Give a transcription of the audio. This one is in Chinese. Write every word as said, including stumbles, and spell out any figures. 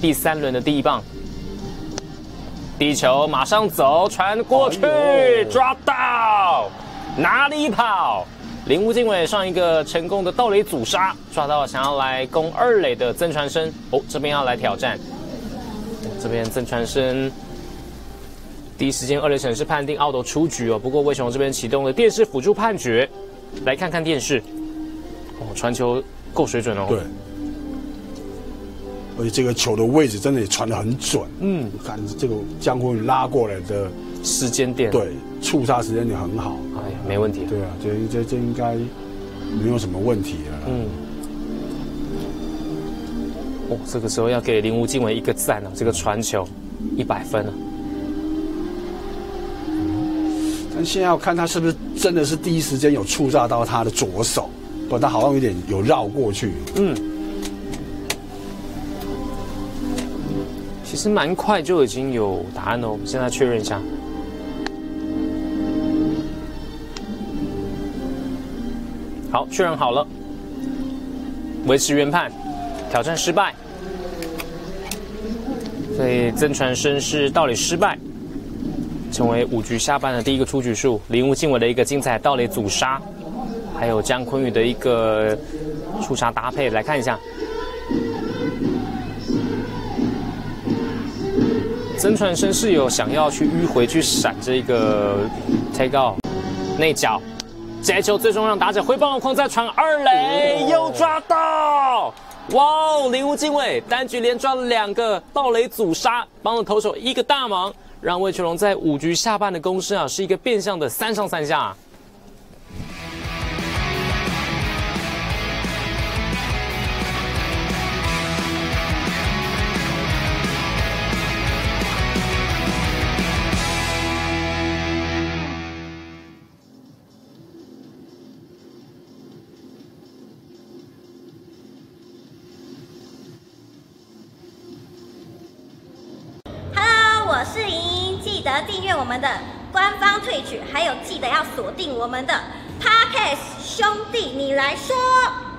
第三轮的第一棒。第一球马上走，传过去，哎、抓到，哪里跑？铃木敬伟上一个成功的盗垒阻杀，抓到想要来攻二垒的曾传生。哦，这边要来挑战。这边曾传生第一时间二垒审是判定 out 出局哦。不过魏雄这边启动了电视辅助判决，来看看电视。哦，传球够水准哦。 对。而且这个球的位置真的也传得很准，嗯，看这个江坤宇拉过来的时间点， 对，触杀时间点很好， 哎呀，没问题。 对啊，这这这应该没有什么问题了。嗯， 哦，这个时候要给铃木敬伟一个赞啊，这个传球一百分啊。 但现在要看他是不是真的是第一时间有触杀到他的左手，不，他好像有点有绕过去，嗯。 其实蛮快就已经有答案了，我们现在确认一下。好，确认好了，维持原判，挑战失败，所以曾传生是盗垒失败，成为五局下半的第一个出局数。铃木敬伟的一个精彩盗垒阻杀，还有江坤宇的一个触杀搭配，来看一下。曾传生是有想要去迂回去闪这个 take out 内角，这球最终让打者挥棒落空，再传二垒又抓到，哇哦！铃木敬伟单局连抓了两个盗垒阻杀，帮了投手一个大忙，让魏全龙在五局下半的攻势啊是一个变相的三上三下。 我是莹，记得订阅我们的官方退曲，还有记得要锁定我们的 Podcast 兄弟你来说。